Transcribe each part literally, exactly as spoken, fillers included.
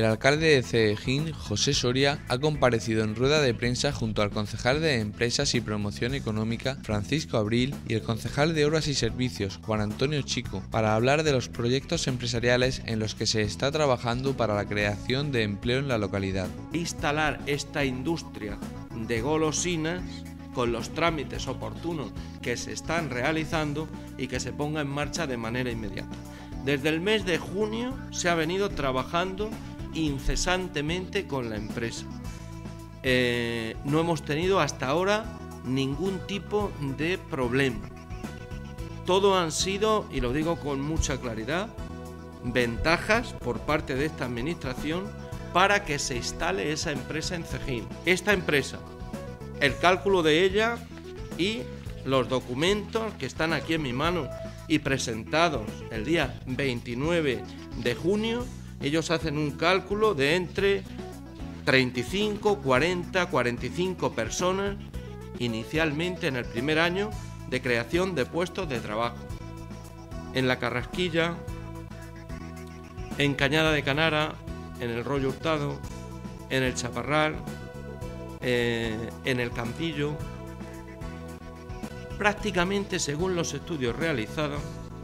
El alcalde de Cejín, José Soria, ha comparecido en rueda de prensa junto al concejal de Empresas y Promoción Económica, Francisco Abril, y el concejal de Obras y Servicios, Juan Antonio Chico, para hablar de los proyectos empresariales en los que se está trabajando para la creación de empleo en la localidad. Instalar esta industria de golosinas con los trámites oportunos que se están realizando y que se ponga en marcha de manera inmediata. Desde el mes de junio se ha venido trabajando incesantemente con la empresa. Eh, no hemos tenido hasta ahora ningún tipo de problema. Todo han sido, y lo digo con mucha claridad, ventajas por parte de esta administración para que se instale esa empresa en Cejín. Esta empresa, el cálculo de ella y los documentos que están aquí en mi mano y presentados el día veintinueve de junio, ellos hacen un cálculo de entre treinta y cinco, cuarenta, cuarenta y cinco personas inicialmente en el primer año de creación de puestos de trabajo. En La Carrasquilla, en Cañada de Canara, en el Rollo Hurtado, en el Chaparral, eh, en el Campillo. Prácticamente, según los estudios realizados,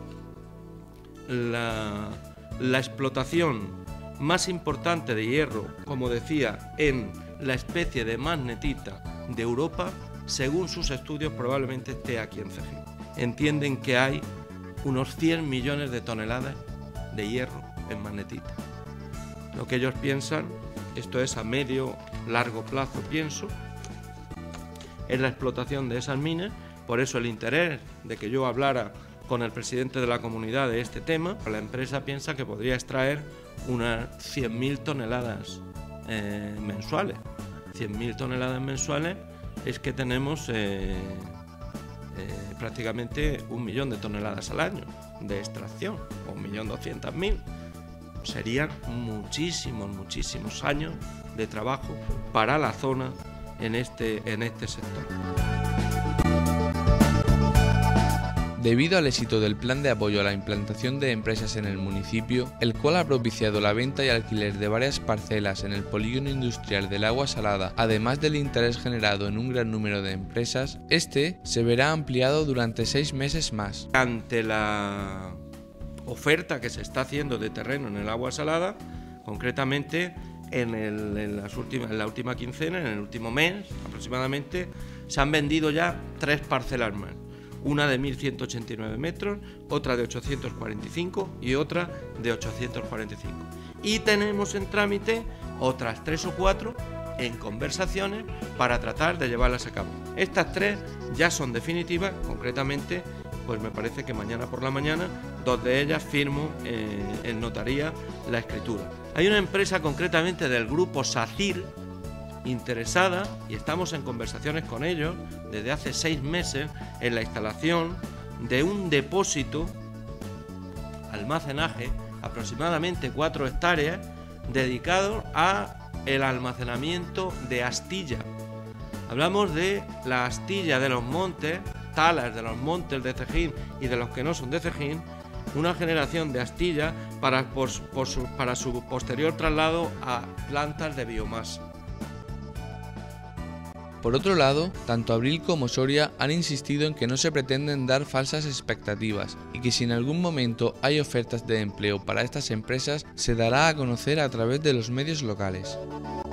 la, la explotación más importante de hierro, como decía, en la especie de magnetita de Europa, según sus estudios, probablemente esté aquí en Cejín. Entienden que hay unos cien millones de toneladas de hierro en magnetita. Lo que ellos piensan, esto es a medio, largo plazo, pienso, es la explotación de esas minas. Por eso el interés de que yo hablara con el presidente de la comunidad de este tema. La empresa piensa que podría extraer unas cien mil toneladas eh, mensuales. cien mil toneladas mensuales es que tenemos eh, eh, prácticamente un millón de toneladas al año de extracción, o un millón doscientas mil. Serían muchísimos, muchísimos años de trabajo para la zona en este, en este sector. Debido al éxito del plan de apoyo a la implantación de empresas en el municipio, el cual ha propiciado la venta y alquiler de varias parcelas en el polígono industrial del Agua Salada, además del interés generado en un gran número de empresas, este se verá ampliado durante seis meses más. Ante la oferta que se está haciendo de terreno en el Agua Salada, concretamente en, el, en, las últimas, en la última quincena, en el último mes aproximadamente, se han vendido ya tres parcelas más. Una de mil ciento ochenta y nueve metros, otra de ochocientos cuarenta y cinco y otra de ochocientos cuarenta y cinco. Y tenemos en trámite otras tres o cuatro en conversaciones para tratar de llevarlas a cabo. Estas tres ya son definitivas, concretamente, pues me parece que mañana por la mañana, dos de ellas firmo eh, en notaría la escritura. Hay una empresa concretamente del grupo SACIR interesada, y estamos en conversaciones con ellos desde hace seis meses en la instalación de un depósito, almacenaje, aproximadamente cuatro hectáreas, dedicado a el almacenamiento de astilla. Hablamos de la astilla de los montes, talas de los montes de Cejín y de los que no son de Cejín, una generación de astilla para, por, por su, para su posterior traslado a plantas de biomasa. Por otro lado, tanto Abril como Soria han insistido en que no se pretenden dar falsas expectativas y que si en algún momento hay ofertas de empleo para estas empresas, se dará a conocer a través de los medios locales.